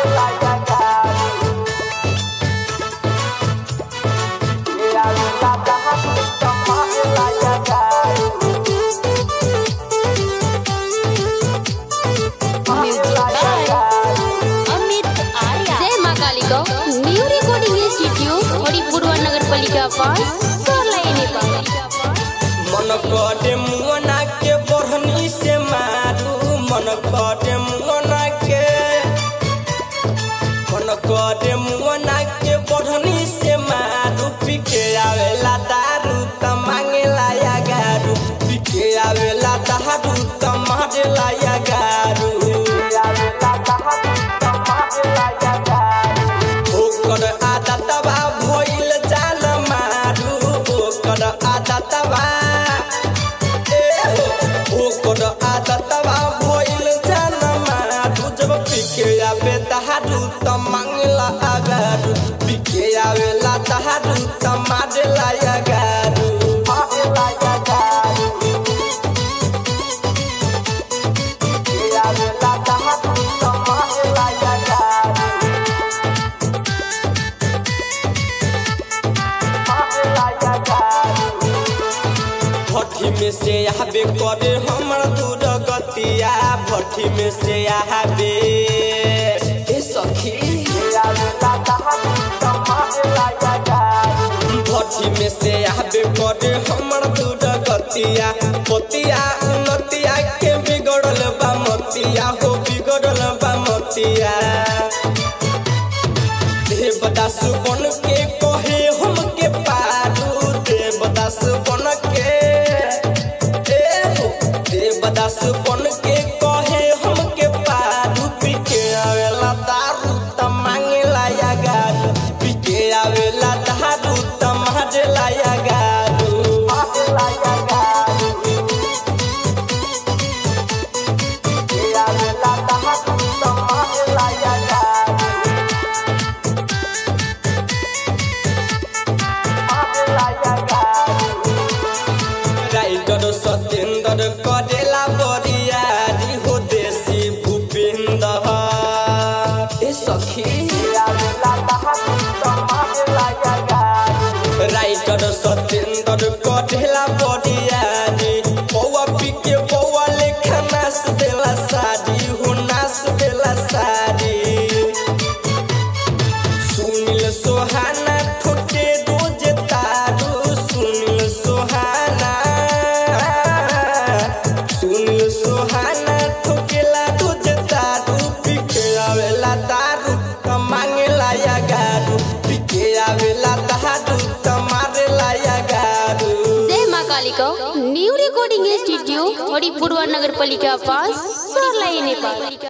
मन करे मुअना के बढ़नी से मारू मन करे मुअना के बढ़नी से मारू पीके आवेला दारू त मांगेला या गारू पीके आवेला दारू त मारेला या गारू ओकर आदतवा भइल जान मारू ओकर आदतवा भइल जान मारू जब पीके आवे दारू त मांगेला आगारू पीके आवेला दारू त मारेला या गारू भट्टी में से आबे करे हमर दूर गतिया भट्टी में से आबे ए सखी भट्टी में से आबे करे हमर दूर गतिया पतिया उन्नतिया के बिगड़ल बा मतिया हो बिगड़ल बा मतिया देवदास बन के कहे हम के पारू देवदास बन के देवदास बन के कहे हम के पारू पीके आवेला दारू त मांगेला या गारू पीके आवेला दारू त मारेला या गारू राइटर सत्येंद्र करेला बरियारी हो देसी भूपेंद्र ए सखी राइटर सत्येंद्र करेला बरियारी पौवा पीके पौवा लेखा नाच देला साड़ी हो नाच देला साड़ी सुनील सोहाना ठोके रोज तारू सुनील सोहाना ठोकेला रोज तारू पीके आवेला दारू त मांगेला या गारू पीके आवेला दारू त मारेला या गारू। जय मां Kalika new recording studio Haripurwa नगर पालिका पास सरलाई नेपाल।